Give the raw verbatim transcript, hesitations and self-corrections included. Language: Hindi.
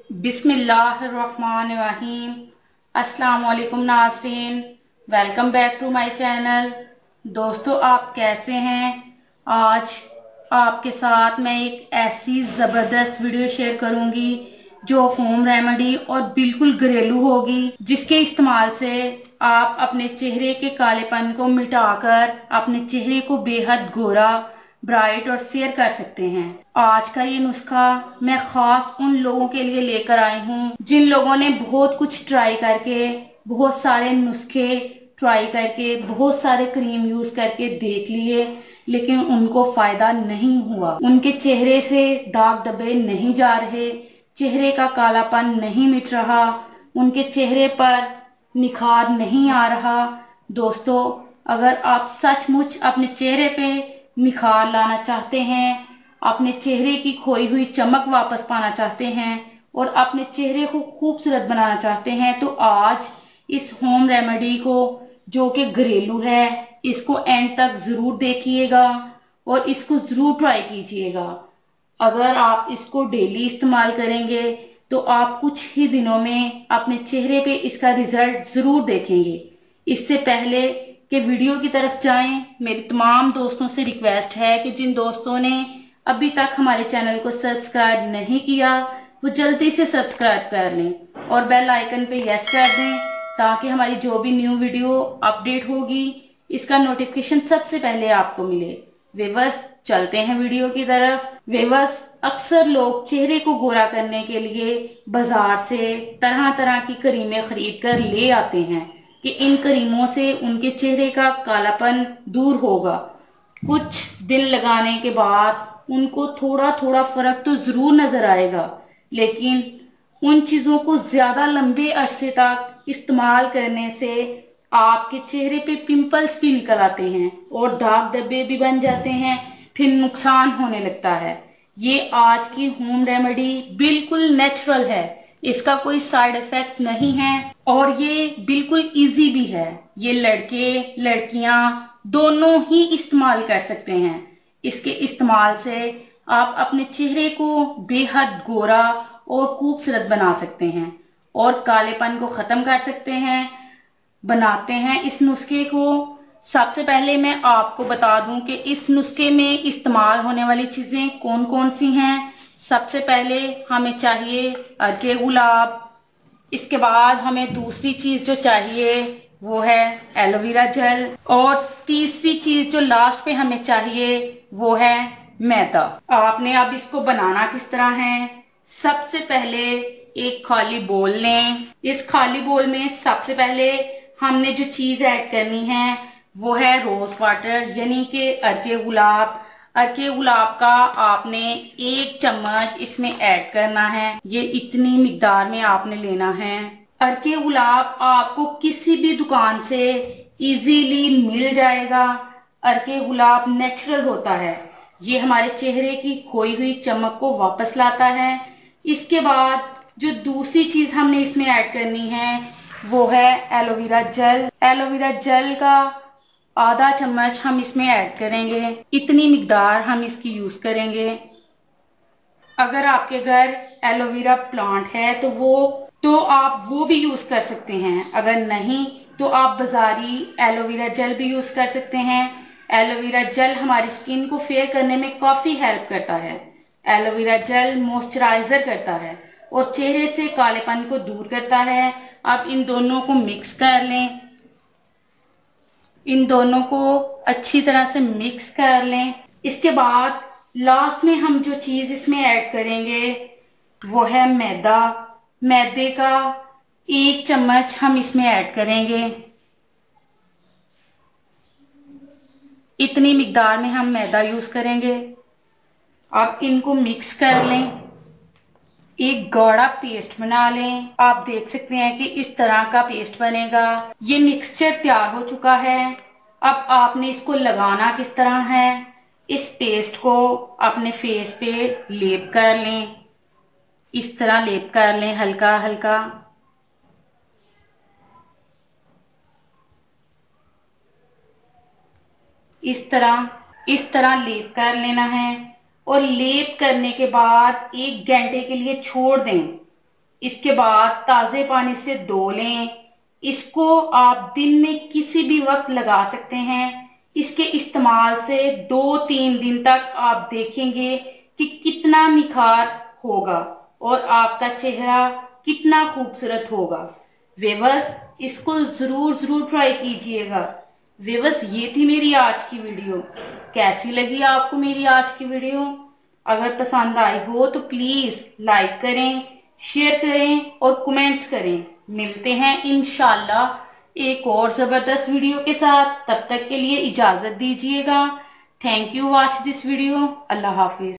बिस्मिल्लाहिर्रहमानिर्रहीम। अस्सलाम वालेकुम नाज़रीन, welcome back to my channel. दोस्तों, आप कैसे हैं? आज आपके साथ मैं एक ऐसी ज़बरदस्त वीडियो शेयर करूंगी जो होम रेमेडी और बिल्कुल घरेलू होगी, जिसके इस्तेमाल से आप अपने चेहरे के कालेपन को मिटाकर अपने चेहरे को बेहद गोरा, ब्राइट और फेयर कर सकते हैं। आज का ये नुस्खा मैं खास उन लोगों के लिए लेकर आई हूँ जिन लोगों ने बहुत कुछ ट्राई करके, बहुत सारे नुस्खे ट्राई करके, बहुत सारे क्रीम यूज करके देख लिए, लेकिन उनको फायदा नहीं हुआ। उनके चेहरे से दाग धब्बे नहीं जा रहे, चेहरे का कालापन नहीं मिट रहा, उनके चेहरे पर निखार नहीं आ रहा। दोस्तों, अगर आप सचमुच अपने चेहरे पे निखार लाना चाहते हैं, अपने चेहरे की खोई हुई चमक वापस पाना चाहते हैं और अपने चेहरे को खूबसूरत बनाना चाहते हैं, तो आज इस होम रेमेडी को, जो कि घरेलू है, इसको एंड तक जरूर देखिएगा और इसको जरूर ट्राई कीजिएगा। अगर आप इसको डेली इस्तेमाल करेंगे तो आप कुछ ही दिनों में अपने चेहरे पे इसका रिजल्ट जरूर देखेंगे। इससे पहले कि वीडियो की तरफ जाएं, मेरी तमाम दोस्तों से रिक्वेस्ट है कि जिन दोस्तों ने अभी तक हमारे चैनल को सब्सक्राइब नहीं किया, वो जल्दी से सब्सक्राइब कर लें और बेल आइकन पे यस कर दें, ताकि हमारी जो भी न्यू वीडियो अपडेट होगी इसका नोटिफिकेशन सबसे पहले आपको मिले। व्यूअर्स, चलते हैं वीडियो की तरफ। व्यूअर्स, अक्सर लोग चेहरे को गोरा करने के लिए बाजार से तरह तरह की क्रीमें खरीद कर ले आते हैं कि इन क्रीमों से उनके चेहरे का कालापन दूर होगा। कुछ दिन लगाने के बाद उनको थोड़ा थोड़ा फर्क तो जरूर नजर आएगा, लेकिन उन चीजों को ज्यादा लंबे अरसे तक इस्तेमाल करने से आपके चेहरे पे पिंपल्स भी निकल आते हैं और दाग धब्बे भी बन जाते हैं, फिर नुकसान होने लगता है। ये आज की होम रेमेडी बिल्कुल नेचुरल है, इसका कोई साइड इफेक्ट नहीं है और ये बिल्कुल इजी भी है। ये लड़के लड़कियां दोनों ही इस्तेमाल कर सकते हैं। इसके इस्तेमाल से आप अपने चेहरे को बेहद गोरा और खूबसूरत बना सकते हैं और कालेपन को खत्म कर सकते हैं। बनाते हैं इस नुस्खे को। सबसे पहले मैं आपको बता दूं कि इस नुस्खे में इस्तेमाल होने वाली चीजें कौन कौन सी हैं। सबसे पहले हमें चाहिए अर्के गुलाब। इसके बाद हमें दूसरी चीज जो चाहिए वो है एलोवेरा जेल, और तीसरी चीज जो लास्ट पे हमें चाहिए वो है मैदा। आपने अब इसको बनाना किस तरह है? सबसे पहले एक खाली बोल लें। इस खाली बोल में सबसे पहले हमने जो चीज ऐड करनी है वो है रोज वाटर, यानी कि अर्के गुलाब। अर्के गुलाब का आपने एक चम्मच इसमें ऐड करना है। ये इतनी मिकदार में आपने लेना है। अर्के गुलाब आपको किसी भी दुकान से इजीली मिल जाएगा। अर्के गुलाब नेचुरल होता है, ये हमारे चेहरे की खोई हुई चमक को वापस लाता है। इसके बाद जो दूसरी चीज हमने इसमें ऐड करनी है वो है एलोवेरा जेल। एलोवेरा जेल का आधा चम्मच हम इसमें ऐड करेंगे। इतनी मिकदार हम इसकी यूज करेंगे। अगर आपके घर एलोवेरा प्लांट है तो वो तो आप वो भी यूज कर सकते हैं। अगर नहीं तो आप बाजारी एलोवेरा जेल भी यूज कर सकते हैं। एलोवेरा जेल हमारी स्किन को फेयर करने में काफी हेल्प करता है। एलोवेरा जेल मॉइस्चराइजर करता है और चेहरे से कालेपन को दूर करता है। अब इन दोनों को मिक्स कर लें। इन दोनों को अच्छी तरह से मिक्स कर लें। इसके बाद लास्ट में हम जो चीज इसमें ऐड करेंगे वो है मैदा। मैदे का एक चम्मच हम इसमें ऐड करेंगे। इतनी मिकदार में हम मैदा यूज करेंगे। आप इनको मिक्स कर लें, एक गाढ़ा पेस्ट बना लें। आप देख सकते हैं कि इस तरह का पेस्ट बनेगा। ये मिक्सचर तैयार हो चुका है। अब आपने इसको लगाना किस तरह है? इस पेस्ट को अपने फेस पे लेप कर लें। इस तरह लेप कर लें, हल्का हल्का। इस तरह इस तरह लेप कर लेना है और लेप करने के बाद एक घंटे के लिए छोड़ दें। इसके बाद ताज़े पानी से धो लें। इसको आप दिन में किसी भी वक्त लगा सकते हैं। इसके इस्तेमाल से दो तीन दिन तक आप देखेंगे कि कितना निखार होगा और आपका चेहरा कितना खूबसूरत होगा। व्यूअर्स, इसको जरूर जरूर ट्राई कीजिएगा। व्यूअर्स, ये थी मेरी आज की वीडियो। कैसी लगी आपको मेरी आज की वीडियो? अगर पसंद आई हो तो प्लीज लाइक करें, शेयर करें और कमेंट्स करें। मिलते हैं इंशाल्लाह एक और जबरदस्त वीडियो के साथ। तब तक के लिए इजाजत दीजिएगा। Thank you watch this video. अल्लाह हाफिज।